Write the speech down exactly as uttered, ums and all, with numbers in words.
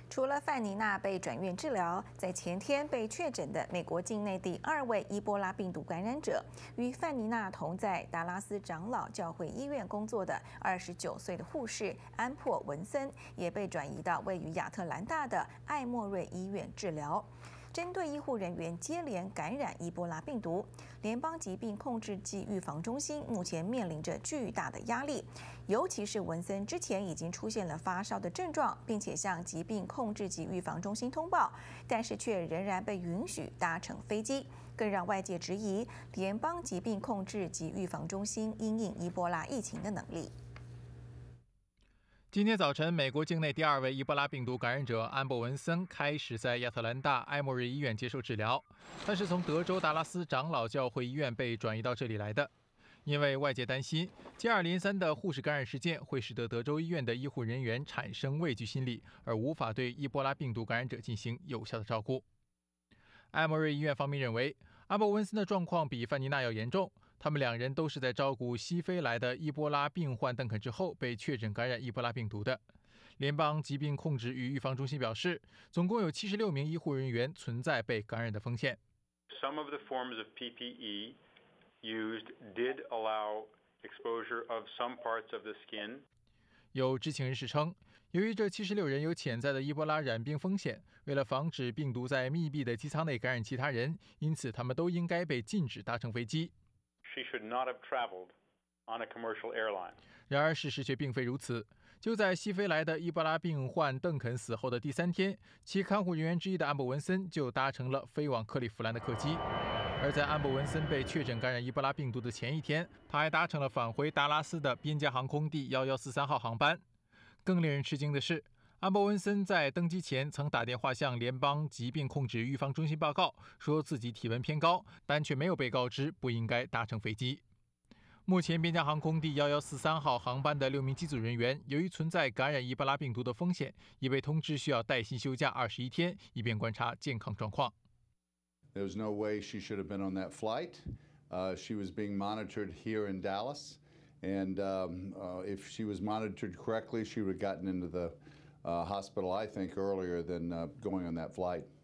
除了范妮娜被转院治疗，在前天被确诊的美国境内第二位伊波拉病毒感染者，与范妮娜同在达拉斯长老教会医院工作的二十九岁的护士安珀文森，也被转移到位于亚特兰大的艾默瑞医院治疗。针对医护人员接连感染伊波拉病毒，联邦疾病控制及预防中心目前面临着巨大的压力，尤其是文森之前已经出现了发烧的症状，并且向疾病控制及预防中心通报，但是却仍然被允许搭乘飞机，更让外界质疑联邦疾病控制及预防中心因应伊波拉疫情的能力。 今天早晨，美国境内第二位伊波拉病毒感染者安珀文森开始在亚特兰大艾默瑞医院接受治疗。他是从德州达拉斯长老教会医院被转移到这里来的，因为外界担心接二连三的护士感染事件会使得德州医院的医护人员产生畏惧心理，而无法对伊波拉病毒感染者进行有效的照顾。艾默瑞医院方面认为，安珀文森的状况比范妮娜要严重。他们两人都是在照顾西非来的伊波拉病患邓肯之后被确诊感染伊波拉病毒的。联邦疾病控制与预防中心表示，总共有七十六名医护人员存在被感染的风险。 Some of the forms of P P E used did allow exposure of some parts of the skin. 有知情人士称，由于这七十六人有潜在的伊波拉染病风险，为了防止病毒在密闭的机舱内感染其他人，因此他们都应该被禁止搭乘飞机。 She should not have traveled on a commercial airline. 然而事实却并非如此。就在西非来的伊波拉病患邓肯死后的第三天，其看护人员之一的安珀文森就搭乘了飞往克利夫兰的客机。而在安珀文森被确诊感染伊波拉病毒的前一天，他还搭乘了返回达拉斯的边疆航空第一一四三号航班。更令人吃惊的是，安珀文森在登机前曾打电话向联邦疾病控制预防中心报告，说自己体温偏高，但却没有被告知不应该搭乘飞机。目前，边疆航空第一一四三号航班的六名机组人员，由于存在感染伊波拉病毒的风险，已被通知需要带薪休假二十一天，以便观察健康状况。 There was no way she should have been on that flight. Uh, she was being monitored here in Dallas, and um, uh, if she was monitored correctly, she would have gotten into the uh, hospital, I think, earlier than uh, going on that flight.